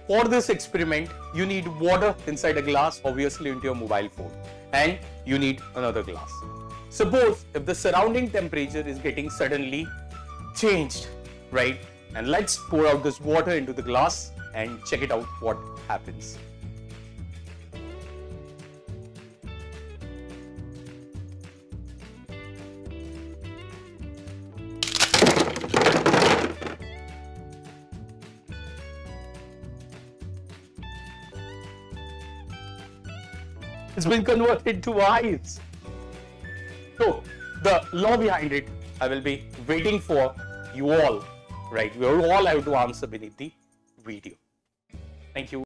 For this experiment, you need water inside a glass, obviously into your mobile phone, and you need another glass. Suppose if the surrounding temperature is getting suddenly changed, right? And let's pour out this water into the glass and check it out what happens. It's been converted to ice. So the law behind it, I will be waiting for you all, right? We all have to answer beneath the video. Thank you.